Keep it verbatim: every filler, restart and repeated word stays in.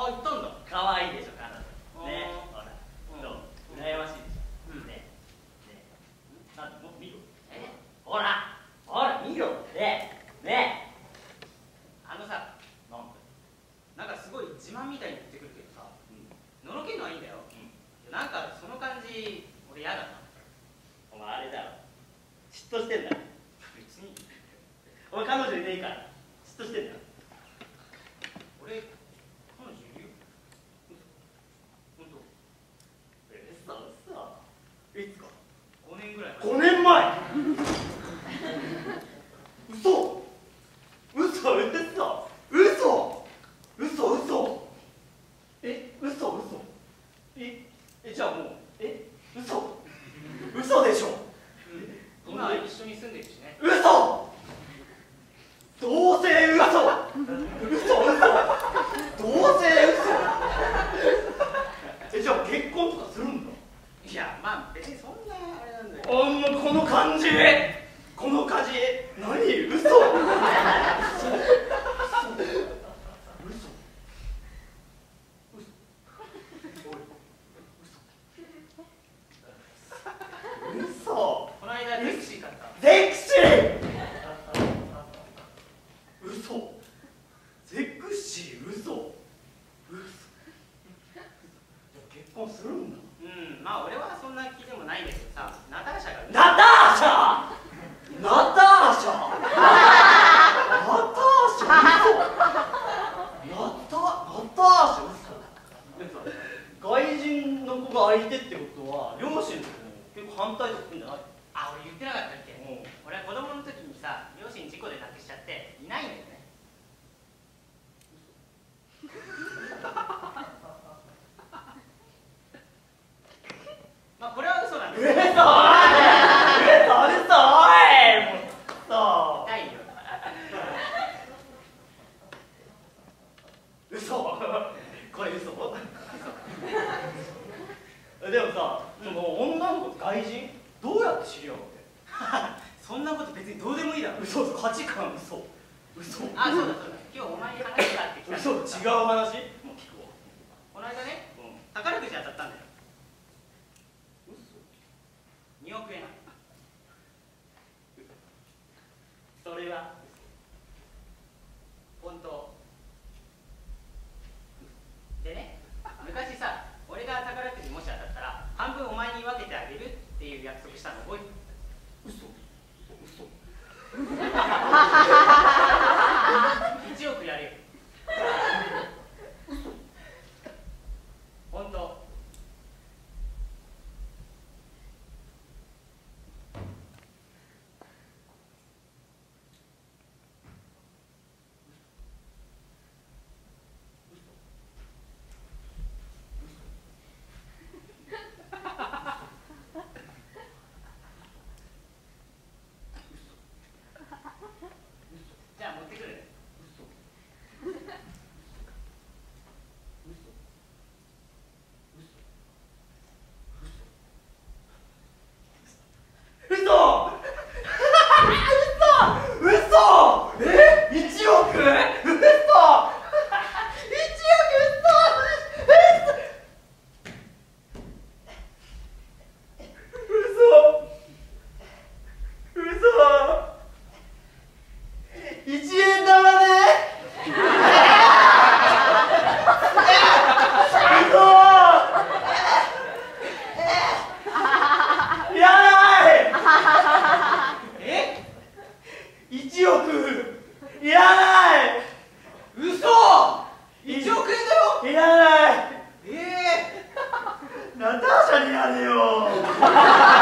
あ、行ったんだ。 可愛いでしょ彼女。ね、ほら、どう？羨ましいでしょ。ね、ね、なんでもっと見ろ。え、ほら、ほら見ろ。ね、ね。 あのさ、 なんで？ なんかすごい自慢みたいに言ってくるけどさ、のろけるのはいいんだよ。なんかその感じ、俺嫌だな。 お前あれだろ。嫉妬してんだろ。 別に。 お前彼女いねえから嫉妬してんだよ。 俺、彼女いるよ。ほんと。 え、嘘嘘。いつか？ ごねんぐらい前。 ごねんまえ。嘘。嘘嘘嘘嘘嘘。え、嘘嘘。え、え、じゃあもう、え、嘘嘘でしょ。 今は一緒に住んでるしね。 嘘。どうせ嘘。嘘嘘。どうせ嘘。え、じゃあ結婚とかするんだ。 いや、まあ別にそんなあれなんだけど。 あんなこの感じ。この感じ。何？嘘。嘘。 この間ゼクシー買った。 ゼクシー。嘘。ゼクシー嘘。嘘。結婚するんだ。 うん、まあ俺はそんな気でもないんだけどさ、ナターシャが。 ナターシャ。ナターシャ。ナターシャ。嘘。ナタナターシャ。嘘。外人の子が相手ってことは両親とも結構反対とかするんじゃない？ あ、俺言ってなかったっけ？俺は子供の時にさ、両親事故で亡くしちゃっていないんだよね。まあこれは嘘なんだけど。 嘘。嘘嘘おい。もうさ。 痛いよ。 嘘。これ嘘。でもさ、その女の子と外人どうやって知り合うわけ？ そんなこと別にどうでもいいだろ。 嘘嘘。価値観嘘。嘘。 あ、そうだそうだ。今日お前に話があってきたんだけ嘘。 どさ。 違う話？もう聞くわ。 この間ね、 うん。 宝くじ当たったんだよ。 嘘。 におくえん。 それは本当。でね、昔さ、俺が宝くじもし当たったら半分お前に分けてあげるっていう約束したの覚えてる？ 嘘。嘘。 いちおくやるよ。本当。じゃあ持ってくるね。 嘘。嘘。嘘。え？いちおく？嘘。いちおく嘘。嘘。いちえん玉で？嘘。いらない。 え？ いちおくいらない。 嘘。いちおくえんだよ。 いらない。 ええナターシャにやれよ。